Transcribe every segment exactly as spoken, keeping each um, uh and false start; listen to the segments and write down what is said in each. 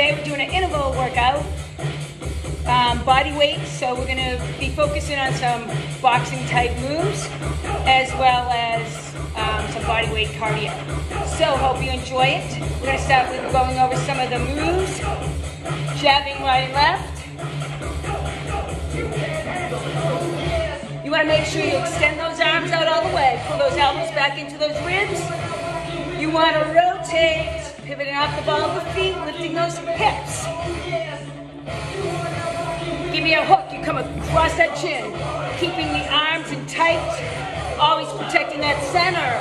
Today we're doing an interval workout, um, body weight, so we're going to be focusing on some boxing type moves as well as um, some body weight cardio. So hope you enjoy it. We're going to start with going over some of the moves, jabbing right and left. You want to make sure you extend those arms out all the way, pull those elbows back into those ribs. You want to rotate, pivoting off the ball of the feet, lifting those hips. Give me a hook, you come across that chin, keeping the arms in tight, always protecting that center.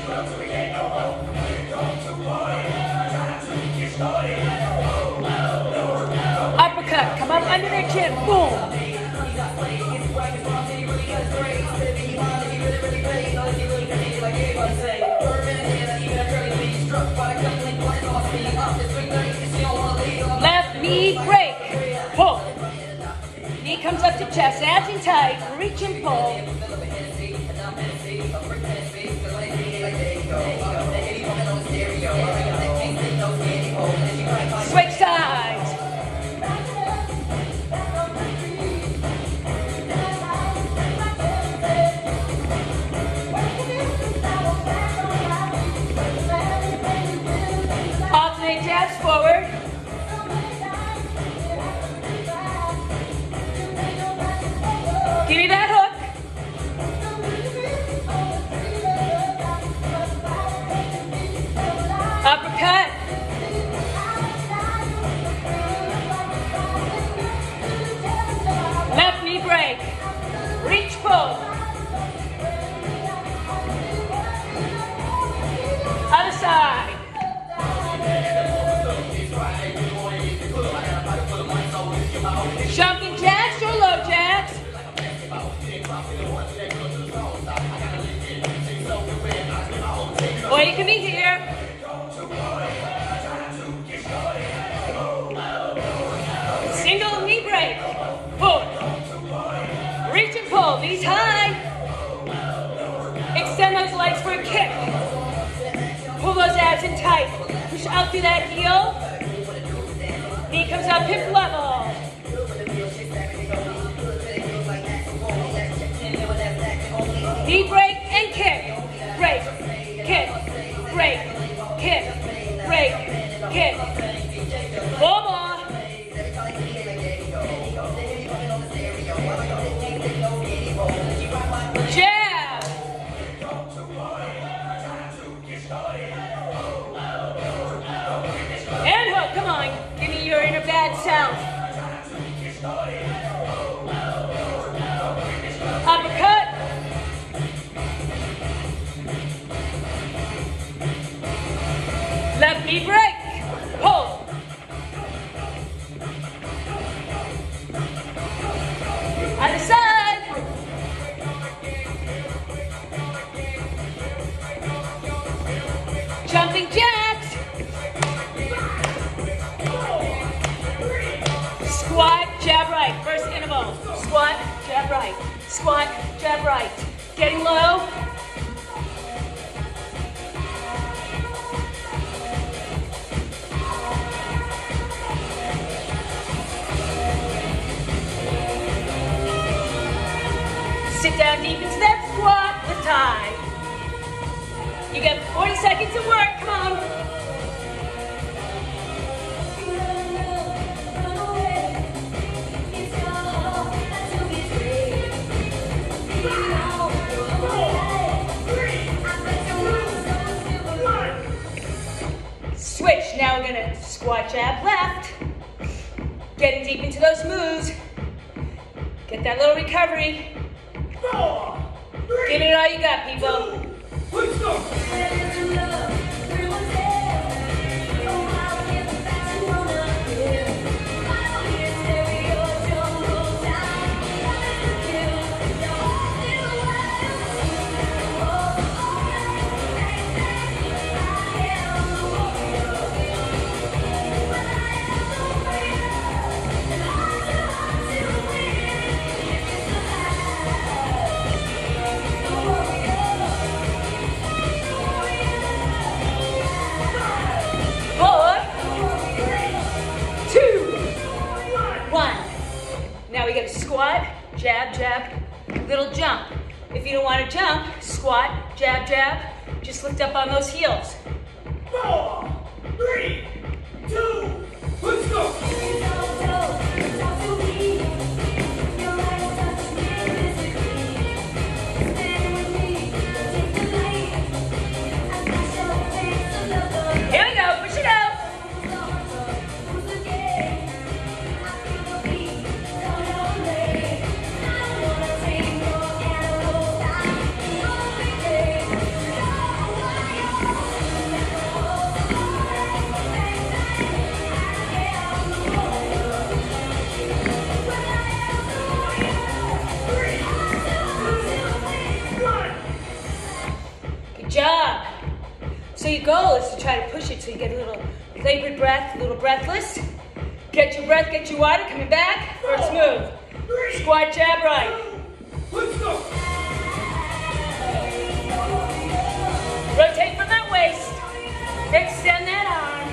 Uppercut, come up under their chin, boom. Left knee break, pull. Knee comes up to chest, abs in tight, reach and pull. Switch sides. Alternate jabs forward. Give me that hook. Uppercut. Left knee break. Reach, pull. Other side. Jumping jacks or low jacks. Or you can be here. Single knee break. Pull. Reach and pull. Knees high. Extend those legs for a kick. Pull those abs in tight. Push out through that heel. Knee comes up hip level. Knee break and kick. Break. Kick. Break. Kick. Break. Kick. Four more. Jab. And hook. Come on. Give me your inner bad self. Uppercut. Left knee break. Pull. Other side. Jumping jacks. Squat, jab right. First interval. Squat, jab right. Squat, jab right. Getting low. Sit down deep into that squat with time. You got forty seconds to work, come on. Switch, now we're gonna squat, jab, left. Getting deep into those moves. Get that little recovery. Give it all you got, people. jab, jab, little jump. If you don't want to jump, squat, jab, jab, just lift up on those heels. Four, three, two, let's go. Here we go, push it out. Good job. So your goal is to try to push it so you get a little labored breath, a little breathless. Get your breath, get your water, coming back. First move. Squat, jab, right. Let's go. Rotate from that waist. Extend that arm.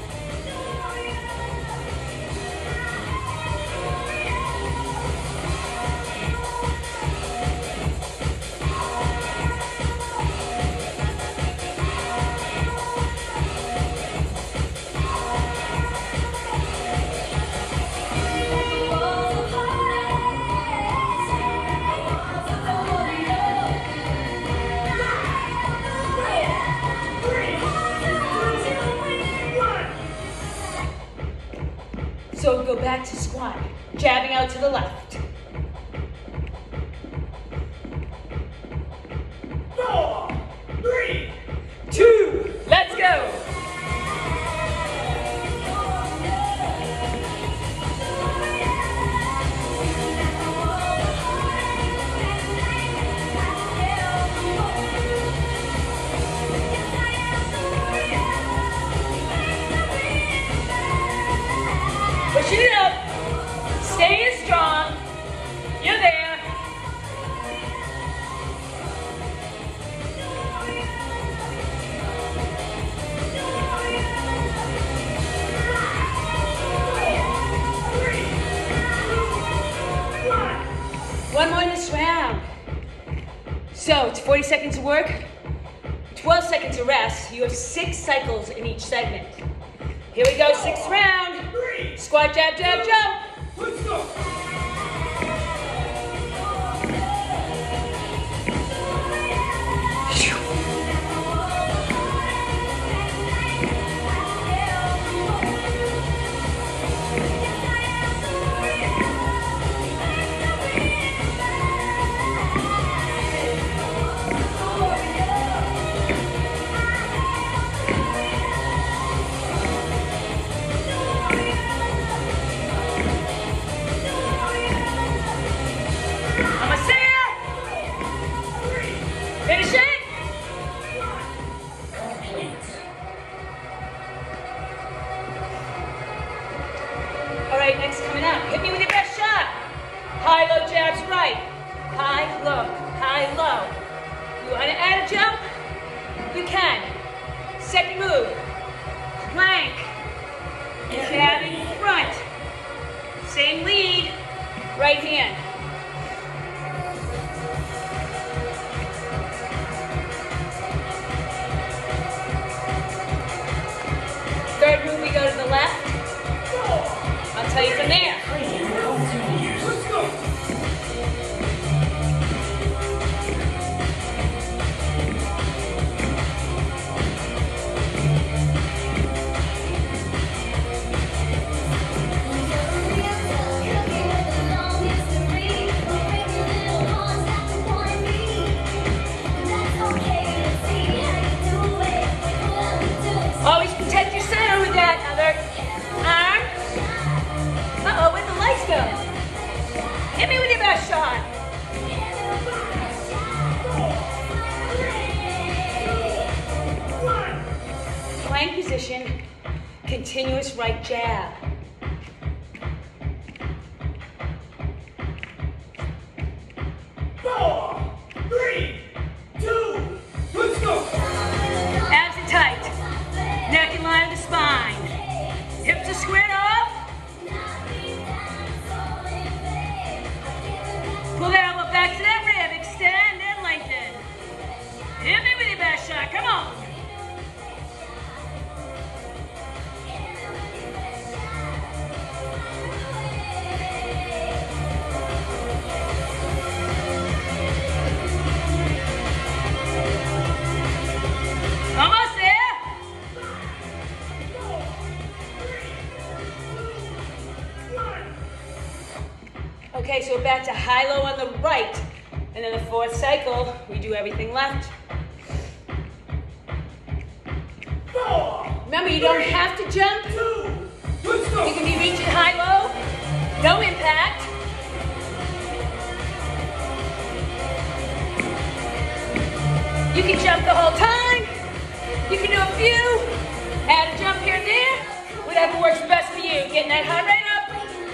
So we go back to squat, jabbing out to the left. Four, three, Two, let's go. Pushing it up, staying strong, you're there. One more in this round. So it's forty seconds of work, twelve seconds of rest. You have six cycles in each segment. Here we go, sixth round. Squat, jab, jab, jump. let's go. Finish it. All right, next coming up. Hit me with your best shot. High, low jabs right. High, low, high, low. You want to add a jump? You can. Second move. Plank. Jabbing front. Same lead. Right hand. Third move, we go to the left. I'll tell you from there. Let's go. Always protect your center with that other arm. Uh-oh, where'd the lights go? Hit me with your best shot. Plank position, continuous right jab. Four, three, two, let's go. Abs are tight. Neck in line with the spine. Hips are squared off. Okay, so we're back to high-low on the right. And then the fourth cycle, we do everything left. Four. Remember, you don't have to jump. Two. Let's go. You can be reaching high-low, no impact. You can jump the whole time. You can do a few, add a jump here and there, whatever works best for you. Getting that heart rate up.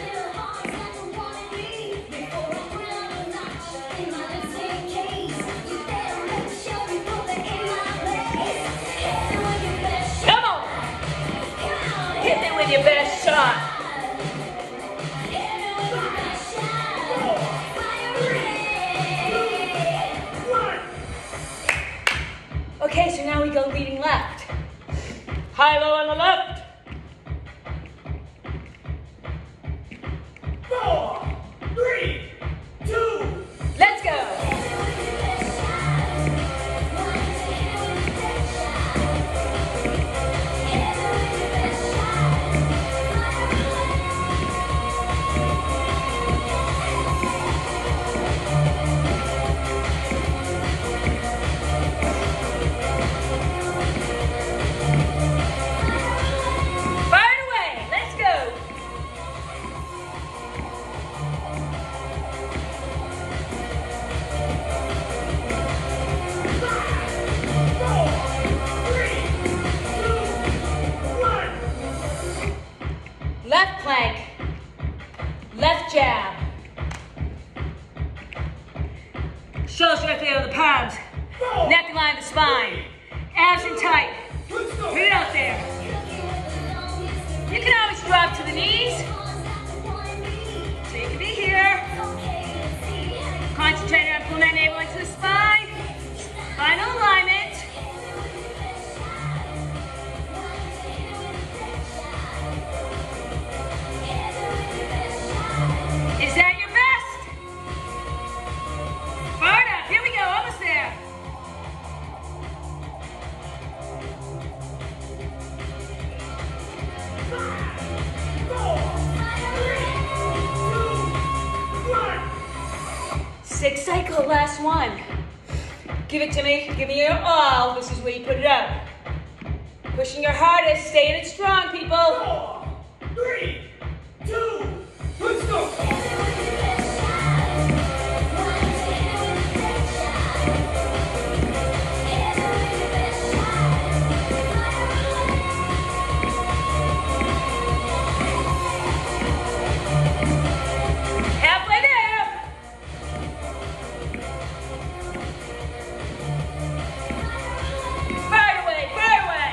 Come on. Hit it with your best shot. Okay, so now we go leading left. High-low on the left. Four. Three. Two. Let's go. Fire away. Let's go. Four. Three. Two. One. Left plank. Left jab. Shoulders right there on the palms. Four. Neck in line with the spine. Abs in tight. Let's go. Put it out there. You can always drop to the knees. So you can be here. Concentrating on pulling that navel into the spine. Final alignment. Is that your best? Far up. Here we go. Almost there. Six cycle, last one. Give it to me. Give me your all. This is where you put it out. Pushing your hardest. Staying it strong, people. Four. Three. Two. Let's go. Halfway there. Fire away, fire away.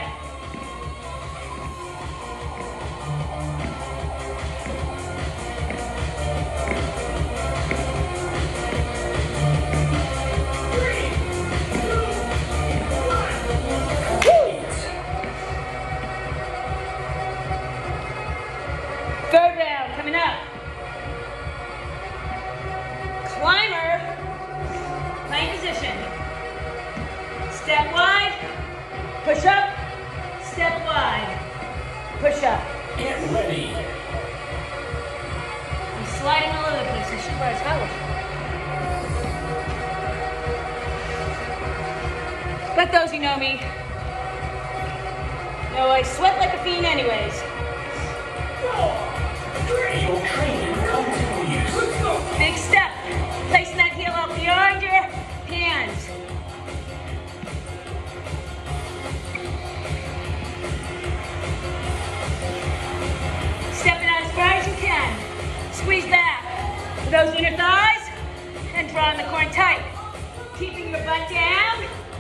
Three. Two. One. Third round coming up. Climber, plank position. Step wide, push up, step wide, push up. Get ready. I'm sliding all over the place. I should wear a towel. But those who know me know I sweat like a fiend anyways. Four. Three. Your training continues. Let's go. Big step. Placing that heel out beyond your hands. Stepping out as far as you can. Squeeze back. With those inner thighs. And drawing the core tight. Keeping your butt down.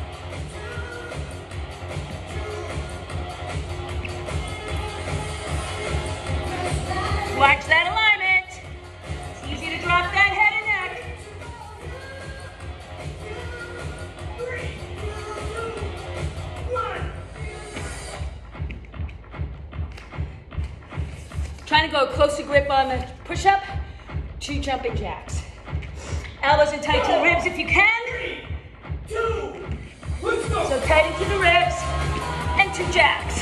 Watch that alignment. It's easy to drop that head and neck. Three. Two. One. Trying to go closer grip on the push-up, two jumping jacks. Elbows in tight to the ribs if you can. Three. Two. Let's go. So tight into the ribs and two jacks.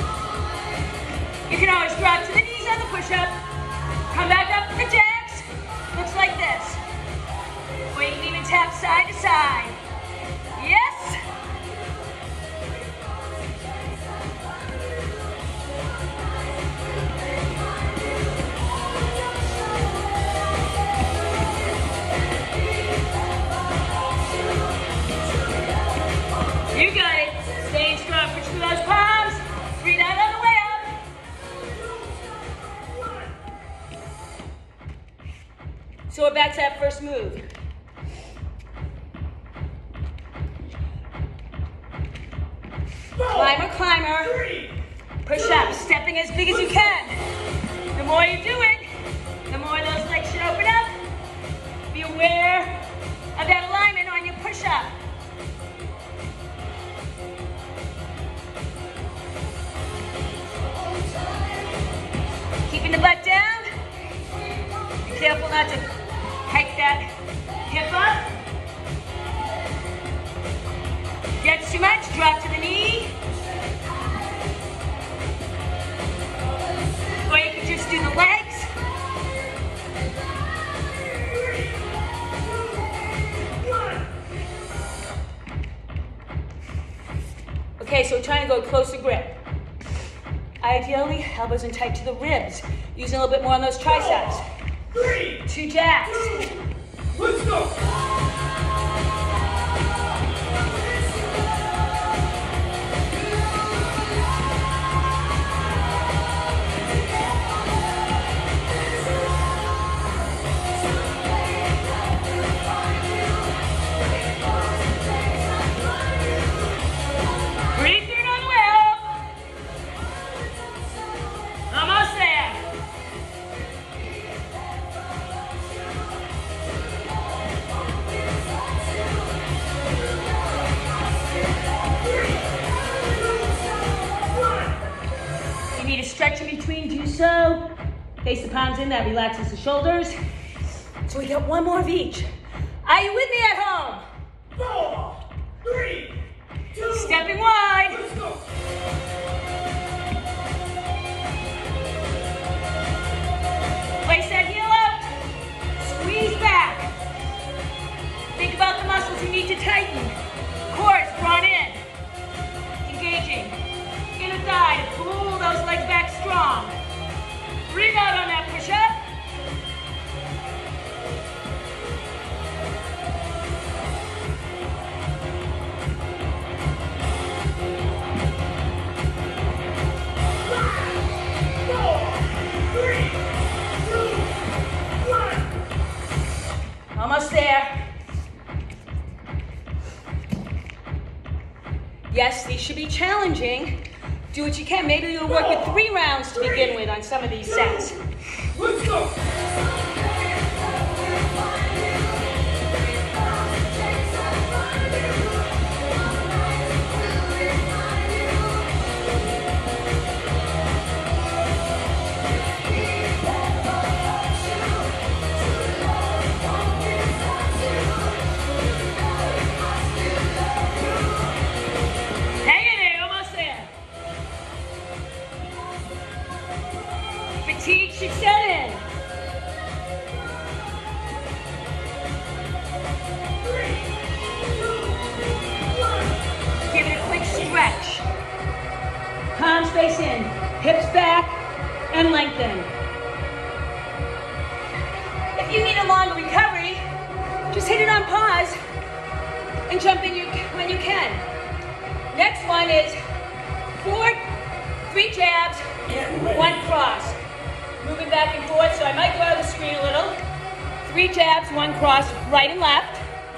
You can always drop to the knees on the push-up. Come back up to the jacks. So we're back to that first move. Climber, climber. Push up, stepping as big as you can. The more you do it, the more those legs should open up. Be aware of that alignment on your push up. Keeping the butt down. Be careful not to hike that hip up. Gets too much, drop to the knee. Or you can just do the legs. Okay, so we're trying to go closer grip. Ideally, elbows in tight to the ribs. Using a little bit more on those triceps. Three, Two jabs. two, let's go. Breathe through on the way up. Almost there. You need a stretch in between, do so. Face the palms in, that relaxes the shoulders. So we got one more of each. Are you with me at home? Four, three, two, Stepping wide. let's go. Place that heel out. Squeeze back. Think about the muscles you need to tighten. Core is brought in. Engaging. Inner thigh to pull those legs back strong. Breathe out on that push-up. Four, three, two, one. Almost there. Yes, these should be challenging. Do what you can. Maybe you'll work with three rounds to begin with on some of these sets. Let's go. Hang in there, almost there. Fatigue should set in. Three, two, one. Give it a quick stretch. Palms face in, hips back, and lengthen. If you need a longer recovery, just hit it on pause and jump in you, when you can. Next one is four, three jabs, one cross. Moving back and forth, so I might go out of the screen a little. Three jabs, one cross, right and left.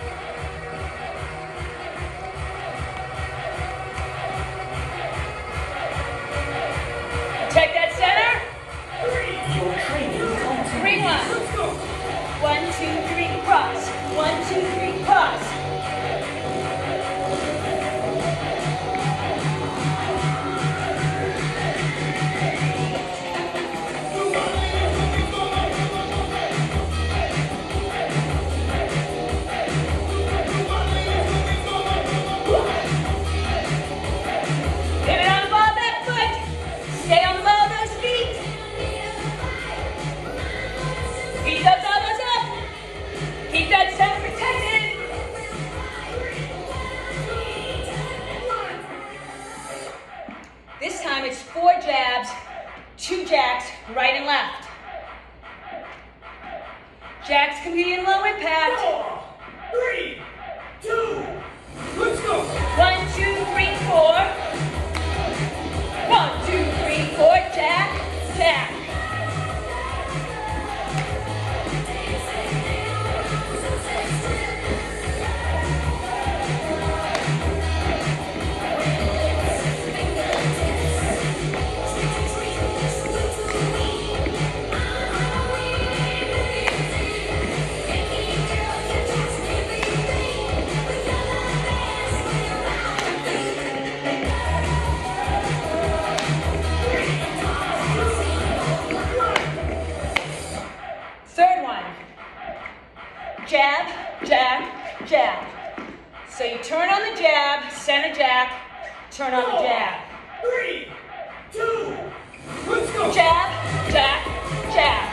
Check that center. Your training continues. Three, one. Let's go. One, two, three, cross. One, two, three, cross. Pivot on the ball, back foot. Stay on the ball, those feet. Keep those elbows up. Keep that center protected. This time it's four jabs, two jacks, right and left. Jacks can be in low impact. Four, three, two, let's go. One, two, three, four. One, two, three, four, jack, jack. turn on the jab. Three, two, let's go. Jab, jab, jab.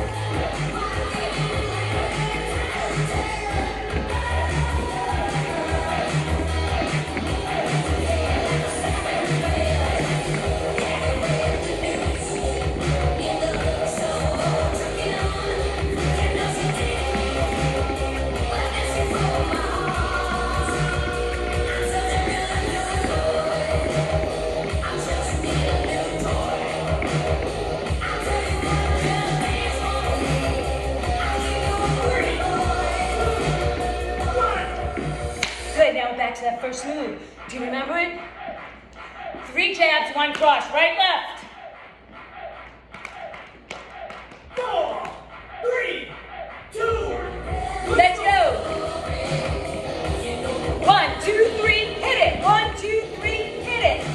Back to that first move. Do you remember it? Three jabs, one cross, right, left. Four, three, two, let's go. One, two, three, hit it. One, two, three, hit it.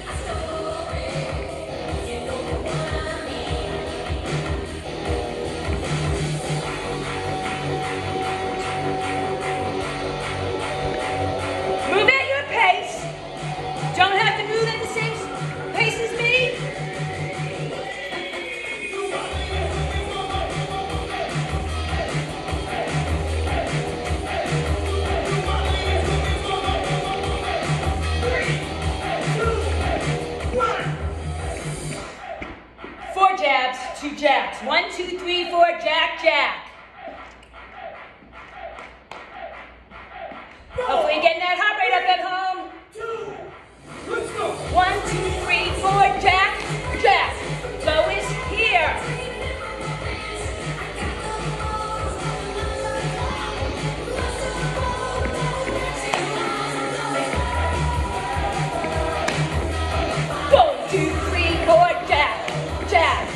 Don't have to move at the same pace as me. three, two, one. Four jabs, two jabs. One, two, three, four, jack, jack. Hopefully you're getting that heart rate up at home. Two, let's go. One, two, three, four, jack, jack. Low is here. One, two, three, four, jack, jack.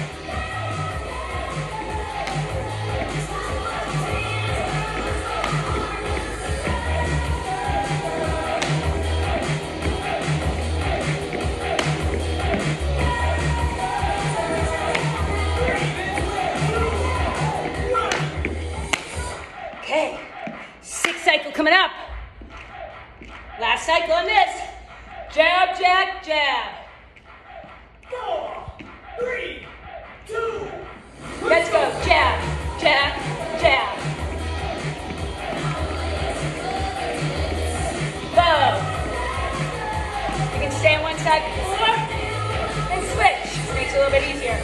Okay, sixth cycle coming up. Last cycle on this. Jab, jab, jab. Four, three, two, Let's go. Jab, jab, jab. Low. You can stay on one side before and switch. Makes it a little bit easier.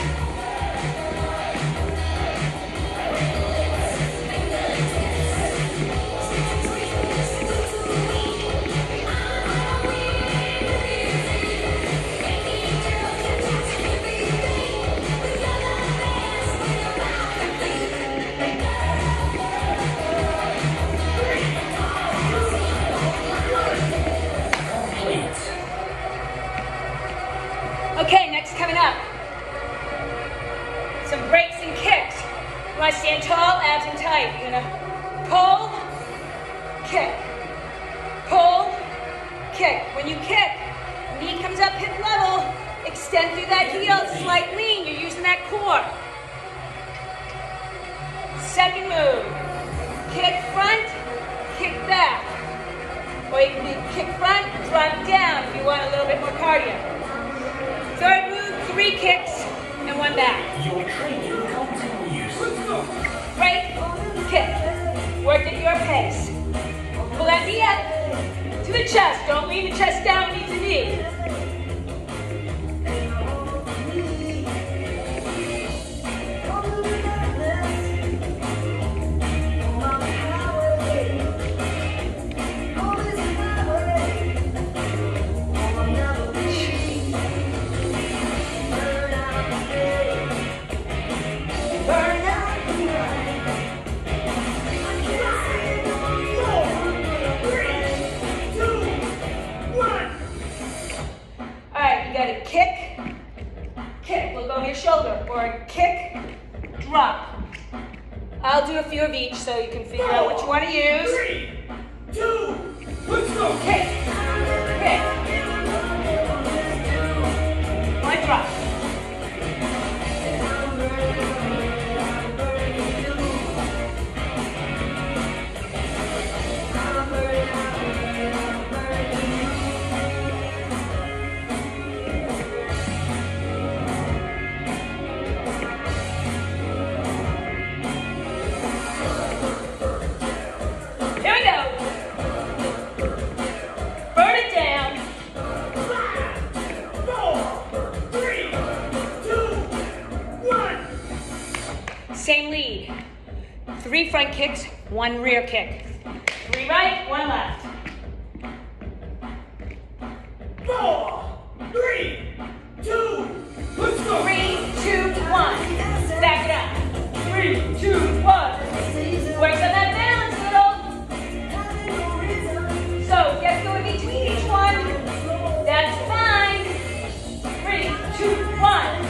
Okay, next coming up. Some breaks and kicks. You want to stand tall, abs and tight. You're gonna pull, kick, pull, kick. When you kick, knee comes up hip level, extend through that heel, slight lean. You're using that core. Second move, kick front, kick back. Or you can do kick front, drop down if you want a little bit more cardio. Third move, three kicks and one back. Your training continues. Let's go. Break, kick. Work at your pace. Pull that knee up to the chest. Don't lean the chest down beneath the knee. Kick, kick, look over your shoulder, or a kick, drop. I'll do a few of each so you can figure out what you want to use. Three, two, let's go. Kick, kick, one drop. Same lead. Three front kicks, one rear kick. Three right, one left. Four, three, two, let's go. Three, two, one. Back it up. Three, two, one. Works on that balance, little. So, just go in between each one. That's fine. Three, two, one.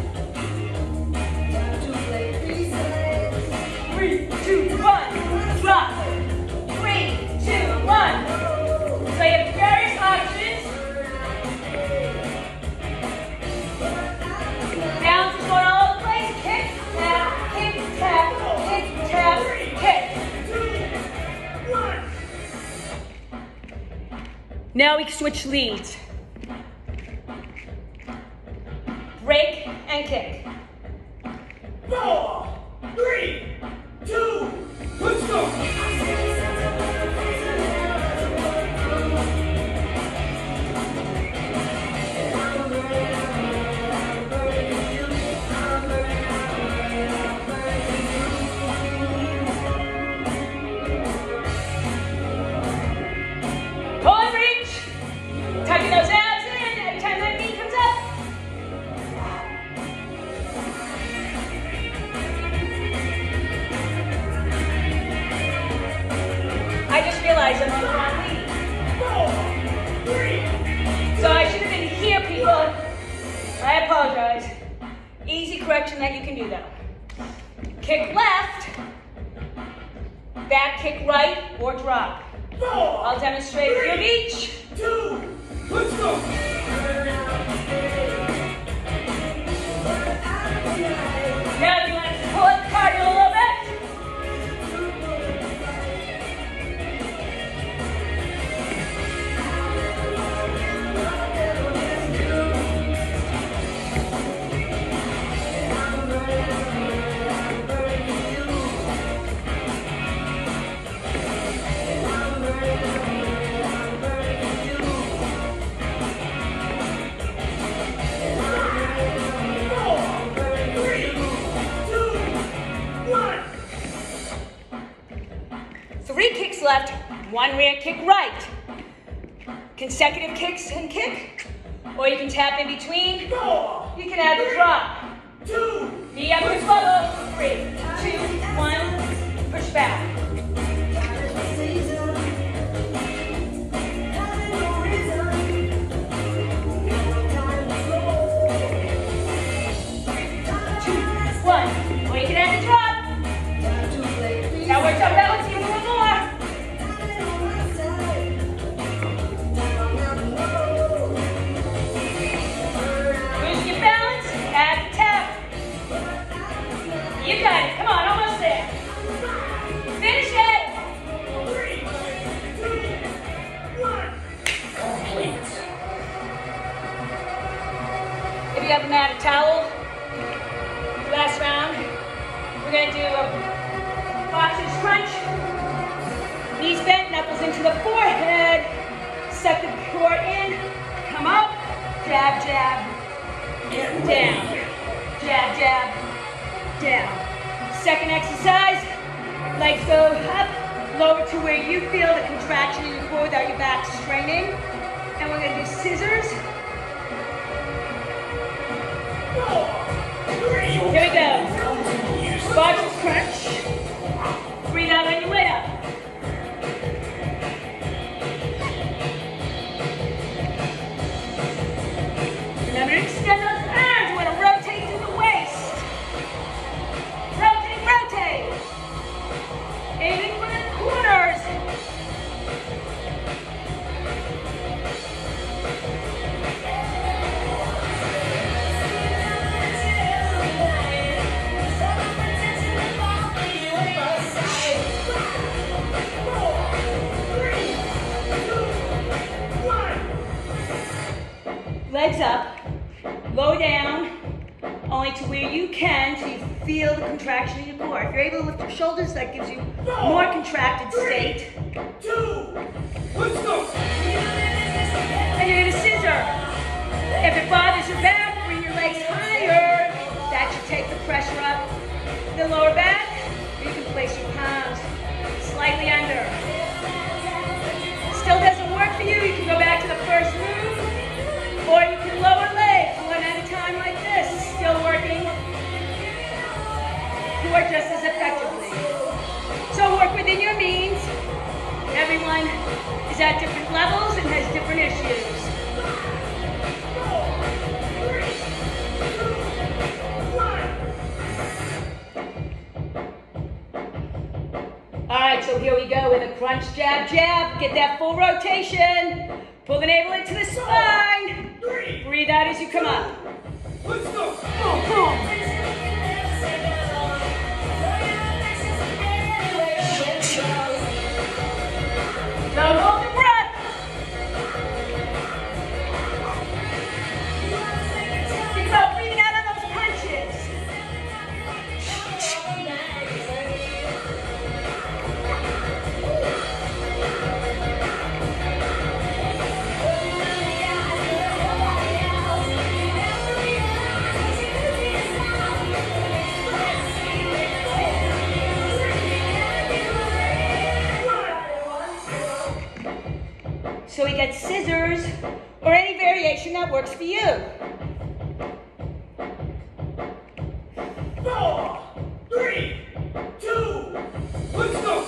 Three, two, one. Drop. Three, two, one. So you have various options. Balance is going all over the place. Kick, tap, kick, tap, kick, tap, kick. Now we can switch leads. Break and kick. Four, three, two, let's go. Pull and reach. Tucking those abs in every time that knee comes up. I just realized I'm on the wrong lead. Four, three, So I should have been here, people. I apologize. Easy correction that you can do though. Kick left, back kick right, or drop. four, I'll demonstrate with you each. two, let's go. Now you want to pull up the cardio a little bit. Three kicks left, one rear kick right. Consecutive kicks and kick, or you can tap in between. Four, You can add the drop. two, Knee up and follow. Three, two, one, push back. Two, one, or you can add the drop. Now work on balance even a little more. Losing your balance, add the tap. You got it. Come on, almost there. Finish it. three, two, one. Complete. If you have a mat, a towel. Last round, we're going to do a boxer's crunch. Knees bent, knuckles into the forehead. Suck the core in. Come up. Jab, jab. Down. Jab, jab. Down. Second exercise. Legs go up. Lower to where you feel the contraction in your core without your back straining. And we're going to do scissors. Four, three, Here we go. Boxer's crunch. Breathe out on your way up. Remember to extend those arms. You want to rotate through the waist. Rotate, rotate. Aiming for the corners. Legs up, low down, only to where you can so you feel the contraction in your core. If you're able to lift your shoulders, that gives you more contracted state. two, let's go. And you're gonna scissor. If it bothers your back, bring your legs higher. That should take the pressure up. the lower back. You can place your palms slightly under. Still doesn't work for you, you can go back to the first move, or you can lower legs one at a time like this, still working, or just as effectively. So work within your means. Everyone is at different levels and has different issues. All right, so here we go with a crunch, jab, jab. Get that full rotation. Pull the navel into the spine. Breathe out as you come up. Let's go. Boom, boom. Don't hold your breath. Think about breathing out on those punches. So we get scissors or any variation that works for you. Four, three, two, let's go.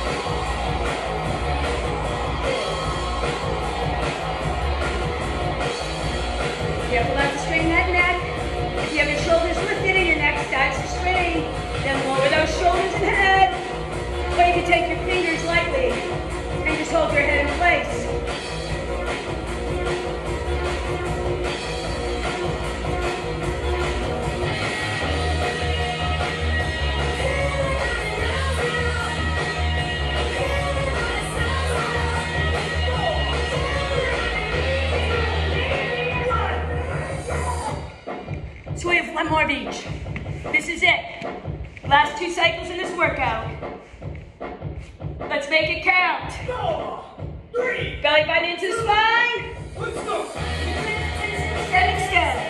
Careful not to strain that neck. If you have your shoulders lifted and your neck starts to strain, then lower those shoulders and head. Or you can take your fingers lightly and just hold your head in place. So we have one more of each. This is it. Last two cycles in this workout. Let's make it count. Four, three, Belly button into the spine. let's go. Step and step.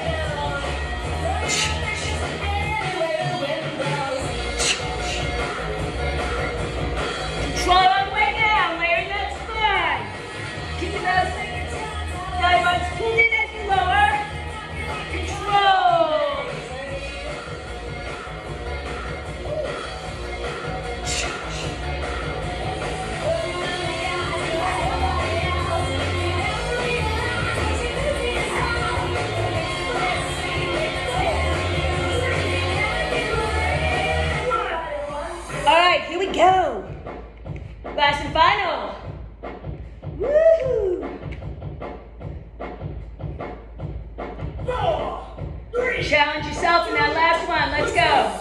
Control all the way down, layering that spine. Keeping those belly buttons pulled in as you lower. Control. All right, here we go. Last and final. Woohoo! Four, three, Challenge yourself in that last one. Let's go.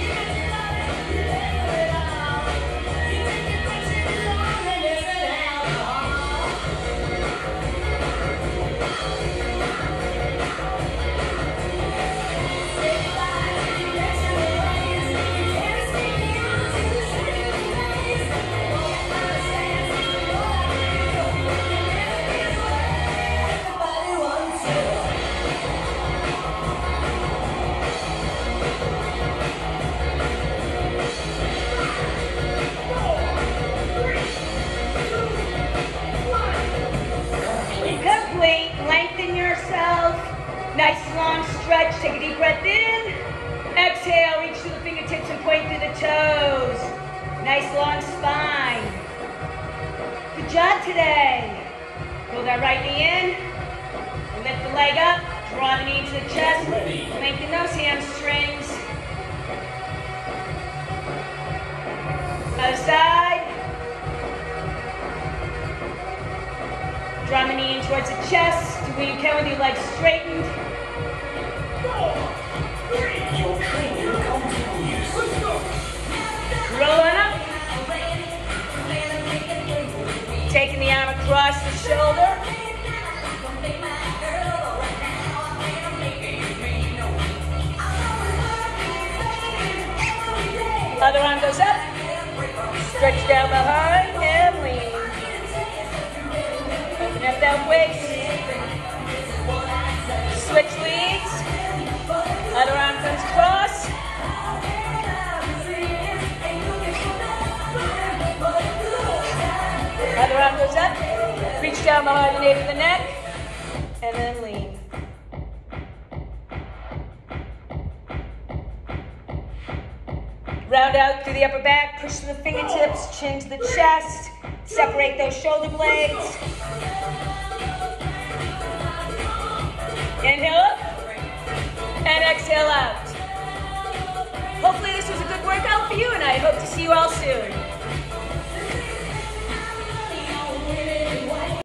Complete. Lengthen yourself. Nice long stretch. Take a deep breath in. Exhale. Reach through the fingertips and point through the toes. Nice long spine. Good job today. Pull that right knee in. Lift the leg up. Draw the knee to the chest. Lengthen those hamstrings. Other side. Draw the knee in towards the chest. Do what you can with your legs straightened. four, three, your training continues. Let's go. Roll on up. Taking the arm across the shoulder. Other arm goes up. Stretch down behind and lean. Open up that waist. Switch leads. Other arm comes across. Push down behind the nape of the neck, and then lean. Round out through the upper back, push to the fingertips, chin to the chest, separate those shoulder blades. Inhale up, and exhale out. Hopefully this was a good workout for you, and I hope to see you all soon.